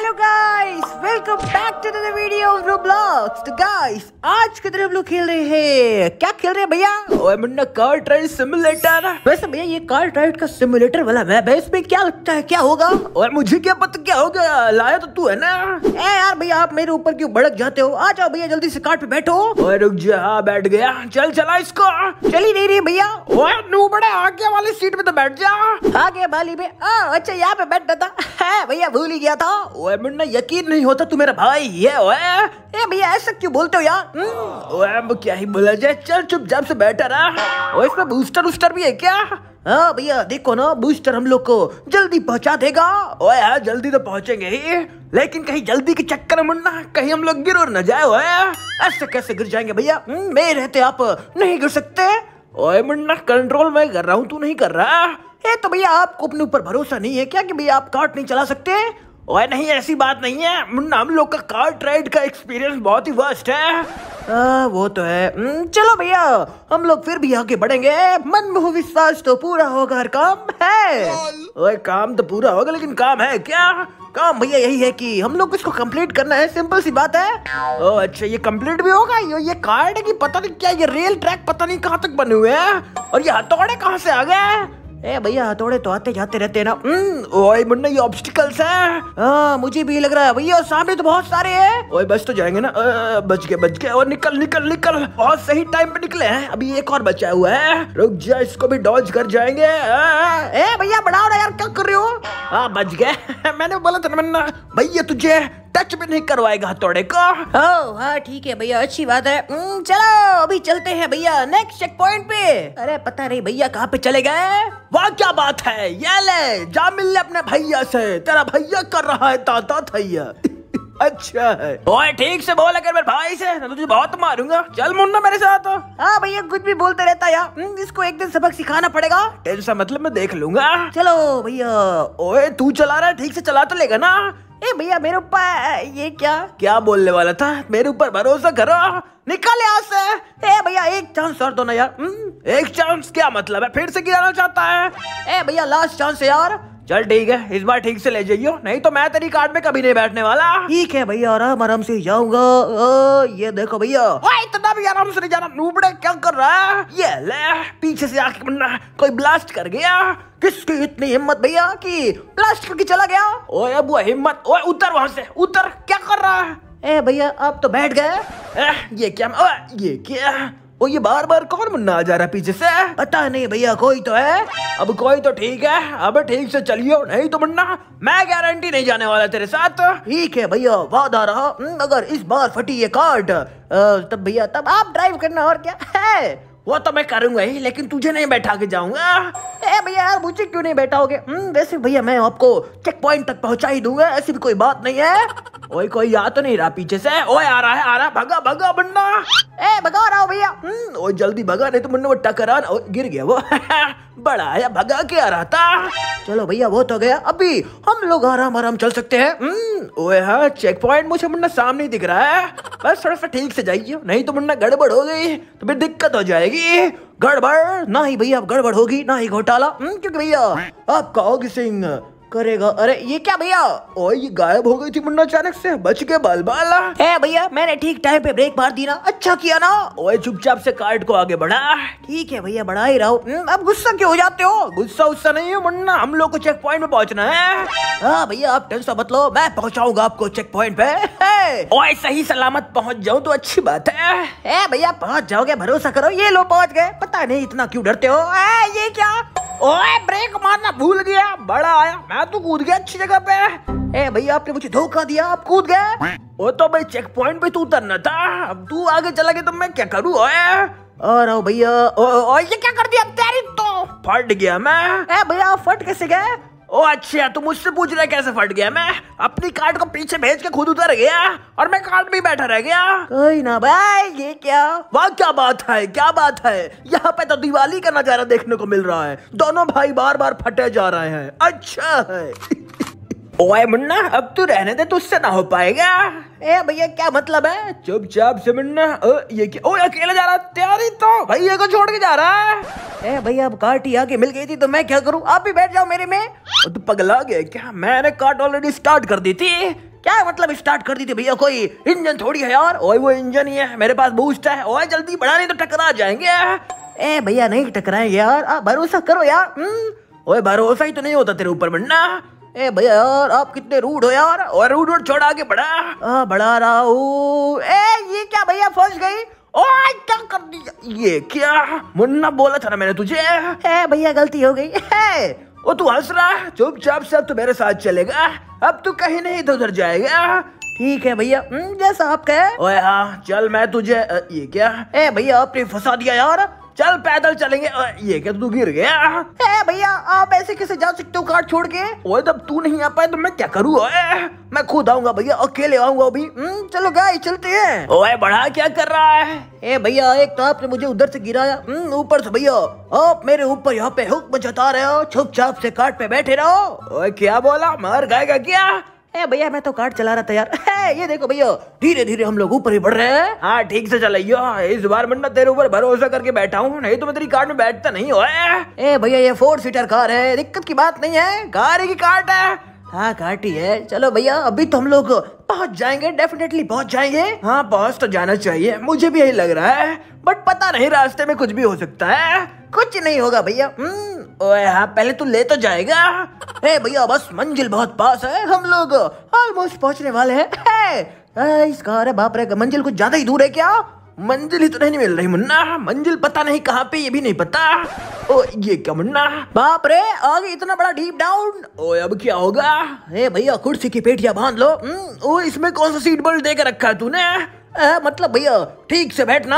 Hello guys, welcome back to the video of Roblox. तो guys, आज के दिन हम लोग खेल रहे हैं, क्या खेल रहे हैं भैया? ओए मुन्ना, कार ट्राइड सिमुलेटर। वैसे भैया ये कार ट्राइड का सिमुलेटर वाला मैप है, इसमें क्या लगता है क्या होगा? और मुझे क्या पता क्या होगा, लाया तो तू है ना। ए यार भैया, आप मेरे ऊपर क्यों भड़क जाते हो? आ जाओ भैया, जल्दी से कार पे बैठो। ओए रुक जा, बैठ गया। चल चला इसको। चली नहीं रही भैया। ओए नू बड़ा, आगे वाली सीट पे तो बैठ जा। आगे वाली में? अच्छा यहाँ पे बैठना था। भैया भूल ही गया था। ओए मुन्ना, यकीन नहीं होता तू मेरा भाई है। ओए भैया ऐसा क्यों बोलते हो यार? ओए अब क्या ही बोला जाए, चल चुपचाप से बैठा रहा। ओए इसमें बूस्टर वूस्टर भी है क्या? हाँ भैया देखो ना, बूस्टर हम लोग को जल्दी पहुंचा देगा। ओए हाँ, जल्दी तो पहुंचेंगे ही, लेकिन कहीं जल्दी के चक्कर में मुन्ना कहीं हम लोग गिर और न जाए। ओए ऐसे कैसे गिर जाएंगे भैया? मेरे रहते आप नहीं गिर सकते। ओए मुन्ना, कंट्रोल मैं कर रहा हूँ, तू नहीं कर रहा। तो भैया आपको अपने ऊपर भरोसा नहीं है क्या कि भैया आप कार्ट नहीं चला सकते? ओए नहीं, ऐसी बात नहीं है मुन्ना, हम लोग का कार्ट राइड का एक्सपीरियंस बहुत ही वर्स्ट है। वो तो है। चलो भैया, हम लोग फिर भी आगे बढ़ेंगे। मन में हो विश्वास तो पूरा होगा, हर काम है। ओए काम तो पूरा होगा, लेकिन काम है क्या? काम भैया यही है कि हम लोग इसको कंप्लीट करना है, सिंपल सी बात है। ओह अच्छा, ये कंप्लीट भी होगा? ये कार्ड है कि पता नहीं क्या, ये रेल ट्रैक पता नहीं कहाँ तक बने हुए हैं। और ये हथौड़े कहाँ से आ गए? भैया हथौड़े तो आते जाते रहते हैं ना। ओए मुन्ना, ये ऑब्स्टिकल्स हैं। मुझे भी लग रहा है भैया, सामने तो बहुत सारे हैं। ओए बच तो जाएंगे ना। बच गए। और निकल निकल निकल, बहुत सही टाइम पे निकले हैं। अभी एक और बचा हुआ है, रुक जा, इसको भी डॉज कर जाएंगे। भैया बढ़ाओ ना यार, क्या कर रहे हो? हाँ बच गए। मैंने बोला था मुन्ना, भैया तुझे टच भी नहीं करवाएगा हथौड़े को। हाँ ठीक है भैया, अच्छी बात है। चलो अभी चलते हैं भैया नेक्स्ट चेक पॉइंट पे। अरे पता नहीं भैया कहाँ पे चले गए। वाह क्या बात है, ये ले जा मिल ले अपने भैया से, तेरा भैया कर रहा है ताता थैया। अच्छा है। ओए ठीक से बोल अगर मेरे भाई से, तो तुझे बहुत मारूंगा। चल मुन्ना मेरे साथ। हाँ भैया, कुछ भी बोलते रहता यार, इसको एक दिन सबक सिखाना पड़ेगा। टेंशन मतलब मैं देख लूंगा। चलो भैया। ओए तू चला रहा है, ठीक से चला तो लेगा ना? भैया मेरे ऊपर ये क्या बोलने वाला था? मेरे ऊपर भरोसा करो, निकल यहाँ से। भैया एक चांस और दो ना यार। एक चांस क्या मतलब है, फिर से गिराना चाहता है? भैया लास्ट चांस है यार। चल ठीक है, इस बार ठीक से ले जाइयो, नहीं तो मैं तेरी कार में कभी नहीं बैठने वाला। ठीक है भैया, आराम आराम से जाऊंगा। ये देखो भैया। इतना भी आराम से नहीं जाना, नूबड़े क्या कर रहा है? ये ले, पीछे से आके मुन्ना कोई ब्लास्ट कर गया। किसकी इतनी हिम्मत भैया कि ब्लास्ट करके चला गया? ओए अब वो हिम्मत, ओए उतर वहां से, उतर। क्या कर रहा है? भैया आप तो बैठ गए। ये क्या? ओ ये बार बार कौन मुन्ना आ जा रहा है पीछे से? पता नहीं भैया, कोई तो है। अब कोई तो ठीक है, अब ठीक से चलियो, नहीं तो मुन्ना मैं गारंटी नहीं जाने वाला तेरे साथ। ठीक है भैया, वादा रहा। अगर इस बार फटी ये कार्ड तब भैया, तब आप ड्राइव करना, और क्या है। वो तो मैं करूंगा ही, लेकिन तुझे नहीं बैठा के जाऊंगा। भैया यार, मुझे क्यों नहीं बैठाओगे? वैसे भैया मैं आपको चेक पॉइंट तक पहुंचा ही दूंगा, ऐसी भी कोई बात नहीं है। ओए कोई आ तो नहीं रहा पीछे से? ओए आ रहा है, भगा भगा मुन्ना। भगा रहा हूँ भैया। ओए जल्दी भगा, नहीं तो मुन्ना वो टकरा ना। गिर गया वो। बड़ा आया, भगा के आ रहा था। चलो भैया वो तो गया, अभी हम लोग आराम आराम चल सकते हैं। ओए हाँ, चेक पॉइंट मुझे मुन्ना सामने ही दिख रहा है, बस थोड़ा सा ठीक से जाइए, नहीं तो मुन्ना गड़बड़ हो गई तो फिर दिक्कत हो जाएगी। गड़बड़ ना ही भैया, अब गड़बड़ होगी ना ही घोटाला, क्योंकि भैया आपका ऑगी सिंह करेगा। अरे ये क्या भैया? ओए ये गायब हो गई थी मुन्ना अचानक से, बच के बाल बाला। भैया मैंने ठीक टाइम पे ब्रेक मार दी ना, अच्छा किया ना। ओए चुपचाप से कार्ड को आगे बढ़ा। ठीक है भैया, बढ़ा ही रहा हूँ। अब गुस्सा क्यों हो जाते हो? गुस्सा नहीं है मुन्ना, हम लोग को चेक पॉइंट पे पहुंचना है। हाँ भैया आप टेंशन मत लो, मैं पहुंचाऊंगा आपको चेक पॉइंट पे। ओए सही सलामत पहुंच जाऊं तो अच्छी बात है। भैया पहुंच जाओगे, भरोसा करो। ये लो पहुंच गए। पता नहीं इतना क्यों डरते हो? ये क्या? ओए ब्रेक मारना भूल गया, बड़ा आया, मैं तो कूद गया अच्छी जगह पे। भैया आपने मुझे धोखा दिया, आप कूद गए। वो तो भाई चेक पॉइंट पे तू उतरना था, अब तू आगे चला गया तो मैं क्या करूँ? ओए भैया, ये क्या कर दिया? तेरी तो फट गया मैं। भैया फट कैसे गए? ओ अच्छा, तू मुझसे पूछ रहा है कैसे फट गया? मैं अपनी कार्ड को पीछे भेज के खुद उतर गया और मैं कार्ड में बैठा रह गया। कोई ना भाई, ये क्या? वाह क्या बात है, क्या बात है। यहाँ पे तो दिवाली का नजारा देखने को मिल रहा है, दोनों भाई बार बार फटे जा रहे हैं। अच्छा है। ओए मुन्ना, अब तू रहने दे, तुझसे ना हो पाएगा। भैया क्या मतलब है? चुपचाप से मुन्ना। ये क्या? ओए अकेले जा रहा? तैयारी तो भैया को छोड़ के जा रहा है। भैया अब कार्ट ही आके मिल गई थी तो मैं क्या करूं? आप भी बैठ जाओ मेरे में। तू पगला गया क्या? मैंने कार्ट ऑलरेडी स्टार्ट कर दी थी, क्या मतलब स्टार्ट कर दी थी भैया, कोई इंजन थोड़ी है यार। ओए वो इंजन ही है, मेरे पास बूस्ट है। ओए जल्दी बढ़ा नहीं तो टकरा जाएंगे। ए भैया नहीं टकराएंगे यार, आप भरोसा करो यार। ओए भरोसा ही तो नहीं होता तेरे ऊपर बनना। ए भैया यार आप कितने रूड हो यार। और रूड छोड़ आगे बढ़ा। बढ़ा रहा हूँ। ये क्या भैया फंस गई। ओए क्या कर दिया ये क्या। मुन्ना बोला था ना मैंने तुझे। भैया गलती हो गई है। वो तू हंस रहा है, चुपचाप से अब तू मेरे साथ चलेगा। अब तू कहीं नहीं इधर उधर जाएगा। ठीक है भैया, जैसा आप कहे। ओए हाँ चल, मैं तुझे ये क्या। भैया आपने फंसा दिया यार, चल पैदल चलेंगे। ये क्या तू गिर गया। भैया आप ऐसे कैसे जा सकते हो कार छोड़ के। ओए जब तू नहीं आ पाए तो मैं क्या करूँ। मैं खुद आऊंगा भैया, अकेले आऊंगा अभी। चलो गाइस चलते हैं। ओए बड़ा क्या कर रहा है। भैया एक तो आपने मुझे उधर से गिराया, ऊपर से भैया आप मेरे ऊपर यहाँ पे हुक्म जता रहे हो। चुपचाप से कार्ट पे बैठे रहो। ओए क्या बोला, मार खाएगा क्या। भैया मैं तो कार्ट चला रहा था यार। ये देखो भैया धीरे धीरे हम लोग ऊपर ही बढ़ रहे हैं। हाँ ठीक से चलाइयो, इस बार मुन्ना तेरे ऊपर भरोसा करके बैठा हूँ, नहीं तो मैं तेरी कार में बैठता नहीं हो। भैया ये 4 सीटर कार है, दिक्कत की बात नहीं है, कार ही की कार्ट है। हाँ कार्ट ही है। चलो भैया अभी तो हम लोग पहुंच जाएंगे, डेफिनेटली पहुंच जाएंगे। हाँ पहुंच तो जाना चाहिए, मुझे भी यही लग रहा है, बट पता नहीं रास्ते में कुछ भी हो सकता है। कुछ नहीं होगा भैया। ओए हाँ पहले तू ले तो जाएगा। भैया बस मंजिल बहुत पास है, हम लोग ऑलमोस्ट पहुंचने वाले हैं। इस कार है बाप रे, मंजिल कुछ ज्यादा ही दूर है क्या। मंजिल ही तो नहीं मिल रही मुन्ना, मंजिल पता नहीं कहाँ पे, ये भी नहीं पता। ओ ये क्या मुन्ना, बाप रे आगे इतना बड़ा डीप डाउन। ओए अब क्या होगा। भैया कुर्सी की पेटियां बांध लो। ओ इसमें कौन सा सीट बेल्ट दे के रखा है तूने। मतलब भैया ठीक से बैठना।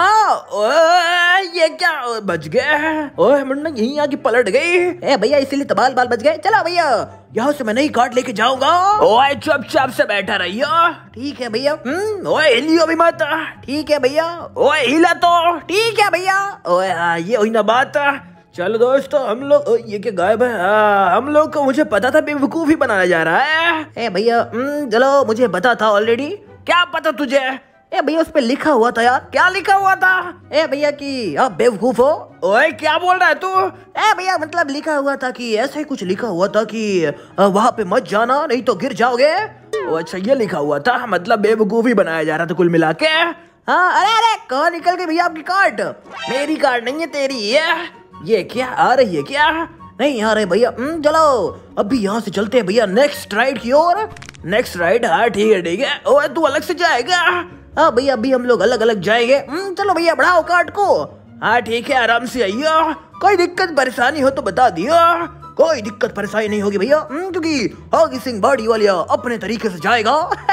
ये क्या बच गया। ओए मुन्ना यहीं आके पलट गई। भैया इसीलिए तो बाल बच गए। चला भैया यहाँ से मैं नई कार्ट लेके जाऊंगा। ओए चुपचाप से बैठा रहियो। ठीक है भैया। ओए हिलियो भी मत। ठीक है भैया। ओए हिला तो। ठीक है भैया। ओए हाँ ये हुई ना बात। चलो दोस्तों हम लोग, ये क्या गायब है। हम लोग को मुझे पता था बेवकूफ ही बनाया जा रहा है। भैया चलो मुझे पता था ऑलरेडी। क्या पता तुझे। भैया उस पे लिखा हुआ था यार। क्या लिखा हुआ था। भैया कि आप बेवकूफ हो। ओए क्या बोल रहा है तू। भैया मतलब लिखा हुआ था कि ऐसा ही कुछ लिखा हुआ था कि वहाँ पे मत जाना नहीं तो गिर जाओगे। अच्छा ये लिखा हुआ था, मतलब बेवकूफ ही बनाया जा रहा था कुल मिला के। हाँ अरे कहाँ निकल गई भैया आपकी कार्ड। मेरी कार्ड नहीं है तेरी है। ये क्या आ रही है क्या। नहीं आ रहे भैया। चलो अभी यहाँ से चलते हैं भैया नेक्स्ट राइड की ओर। नेक्स्ट राइड हाँ ठीक है। ओए तू अलग से जाएगा। हाँ भैया अभी हम लोग अलग अलग जाएंगे। चलो भैया बढ़ाओ कार्ड को। हाँ ठीक है आराम से आइयो, कोई दिक्कत परेशानी हो तो बता दियो। कोई दिक्कत परेशानी नहीं होगी भैया, क्योंकि हॉगी सिंह बॉडी वालिया अपने तरीके से जाएगा।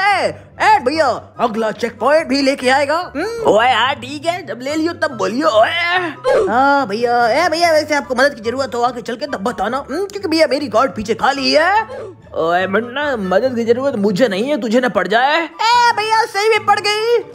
एड भैया अगला चेक पॉइंट भी लेके आएगा। ओए हाँ ठीक है, जब ले लियो तब बोलियो। हाँ भैया भैया वैसे आपको मदद की जरूरत हो आगे चल के तब बताना, क्योंकि भैया मेरी कार्ड पीछे खाली है। ओए मुन्ना मदद की जरूरत मुझे नहीं है, तुझे न पड़ जाए। भैया सही में पड़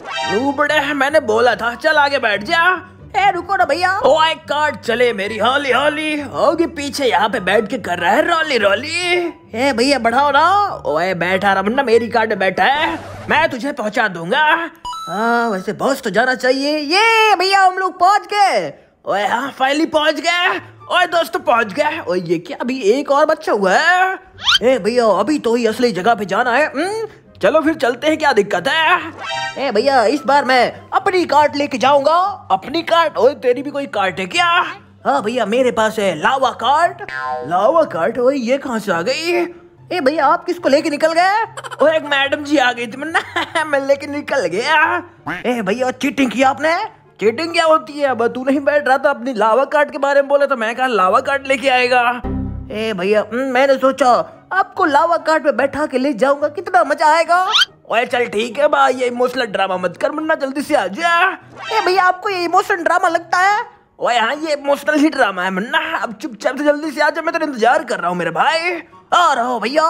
गई। मैंने बोला था चल आगे बैठ जा। रुको ना भैया। ओए कार्ड चले मेरी हौली हौली, होगी पीछे यहाँ पे बैठ के कर रहा है रोली रोली। भैया बढ़ाओ ना। ओए बैठा रहा मुन्ना, मेरी कार्ड में बैठा है, मैं तुझे पहुँचा दूंगा। हाँ वैसे बॉस तो जाना चाहिए। ये भैया हम लोग पहुँच गए। ओए हाँ फाइनली पहुँच गए। ओए दोस्तों पहुँच गए। ओए ये क्या अभी एक और बच्चा हुआ है। भैया अभी तो ही असली जगह पे जाना है। चलो फिर चलते हैं, क्या दिक्कत है। भैया इस बार मैं अपनी कार्ट लेके जाऊंगा। अपनी कार्ट। ओए तेरी भी कोई कार्ट है क्या। हाँ भैया मेरे पास है लावा कार्ट। लावा कार्ट। ओए ये कहाँ से आ गई। भैया आप किसको लेके निकल गए। ओए एक मैडम जी आ गई थी मुन्ना, मैं लेके निकल गया। भैया चीटिंग की आपने। चीटिंग क्या होती है, अब तू नहीं बैठ रहा था अपनी लावा कार्ट के बारे में बोला तो मैं कहा लावा कार्ट लेके आएगा। भैया मैंने सोचा आपको लावा कार्ट पे बैठा के ले जाऊंगा, कितना मजा आएगा। ओए चल ठीक है भाई, ये इमोशनल ड्रामा मत कर मुन्ना, जल्दी से आ जा। भैया आपको ये इमोशनल ड्रामा लगता है। ओए हाँ ये इमोशनल ही ड्रामा है मुन्ना, अब चुपचाप से जल्दी से आ जा, मैं तेरा इंतजार कर रहा हूँ मेरे भाई। आ रहा हूँ भैया।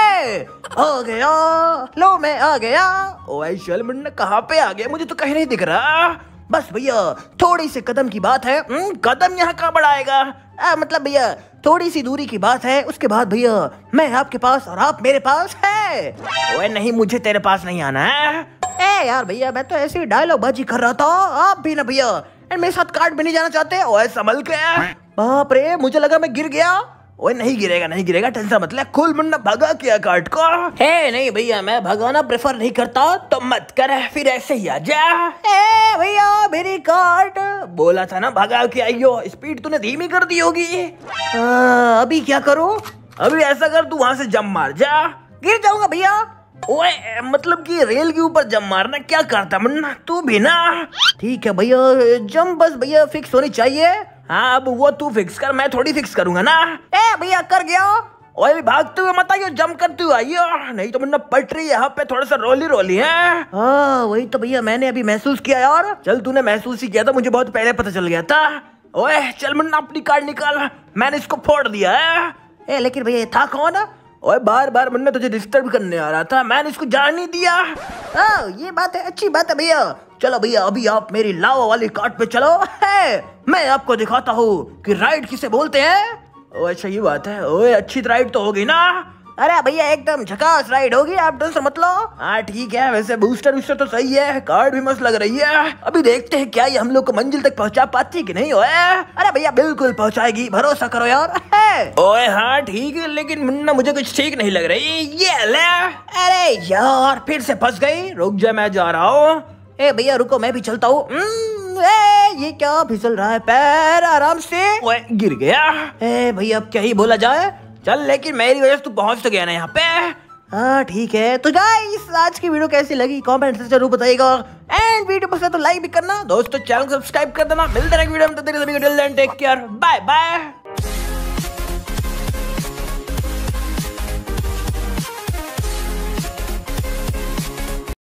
आ गया, लो मैं आ गया। ओए चल मुन्ना कहाँ पे आ गया, मुझे तो कहीं नहीं दिख रहा। बस भैया थोड़ी सी कदम की बात है। कदम यहाँ कहाँ बढ़ाएगा। मतलब भैया थोड़ी सी दूरी की बात है, उसके बाद भैया मैं आपके पास और आप मेरे पास है। ओए नहीं मुझे तेरे पास नहीं आना है। यार भैया मैं तो ऐसे ही डायलॉग बाजी कर रहा था, आप भी ना भैया मेरे साथ कार्ट भी नहीं जाना चाहते। ओए संभल के। बाप रे मुझे लगा मैं गिर गया। ओए नहीं गिरेगा नहीं गिरेगा, टेंशन मत ले। खुल मुन्ना, भगा क्या कार्ड को? है नहीं भैया, मैं भगाना प्रेफर नहीं करता, तो मत कर, फिर ऐसे ही आ जा। भैया मेरी कार्ड, बोला था ना भगा के आइयो, स्पीड तूने धीमी कर दी होगी। अभी क्या करूं? अभी ऐसा कर, तू वहां से जंप मार जा। गिर जाऊंगा भैया। ओए मतलब कि रेल के ऊपर जंप मारना क्या करता मुन्ना तू भी ना। ठीक है भैया, जंप बस भैया फिक्स होनी चाहिए। हाँ अब वो तू फिक्स कर, मैं थोड़ी फिक्स करूंगा ना। भैया कर गया। ओए भागते हुए मत आइयो, जंप करते हुए आइयो, नहीं तो मुन्ना पटरी यहाँ पे थोड़ा सा रोली रोली है। हाँ वही तो भैया मैंने अभी महसूस किया यार। चल तूने महसूस ही किया था, मुझे बहुत पहले पता चल गया था। ओए चल मुन्ना अपनी कार्ड निकाल, मैंने इसको फोड़ दिया है। लेकिन भैया ये था कौन? ओए बार बार मुन्ना तुझे डिस्टर्ब करने आ रहा था, मैंने इसको जान नहीं दिया। ये बात है, अच्छी बात है भैया। चलो भैया अभी आप मेरी लावा वाली कार्ड पे चलो, मैं आपको दिखाता हूँ कि राइड किसे बोलते हैं। ओए अच्छा ये बात है। ओए अच्छी राइड तो होगी ना? अरे भैया एकदम झकास राइड होगी, आप टेंशन मत लो। हाँ ठीक है, वैसे बूस्टर वूस्टर तो सही है, कार्ड भी मस्त लग रही है। अभी देखते हैं क्या ये हम लोग को मंजिल तक पहुंचा पाती कि नहीं। ओए अरे भैया बिल्कुल पहुंचाएगी, भरोसा करो यार। ओए हाँ ठीक है, लेकिन मुन्ना मुझे कुछ ठीक नहीं लग रही। ये ले, अरे यार फिर से फंस गई। रुक जा मैं जा रहा हूँ। भैया रुको मैं भी चलता हूँ। ये क्या फिसल रहा है, पैर आराम से। ओए गिर गया। भैया अब क्या ही बोला जाए। चल लेकिन मेरी वजह से तू पहुंच तो गया ना यहाँ पे। हाँ ठीक है, तो गाइस आज की वीडियो कैसी लगी कमेंट से जरूर बताइएगा, एंड वीडियो पसंद तो लाइक भी करना, दोस्तों चैनल सब्सक्राइब कर देना। मिलते हैं वीडियो में, तब तक के लिए टेक केयर, बाय बाय।